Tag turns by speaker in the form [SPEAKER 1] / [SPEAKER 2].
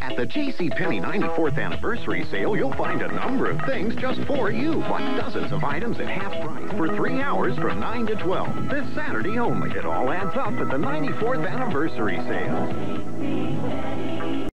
[SPEAKER 1] At the JCPenney 94th Anniversary Sale, you'll find a number of things just for you, like dozens of items at half price for 3 hours from 9 to 12. This Saturday only. It all adds up at the 94th Anniversary Sale.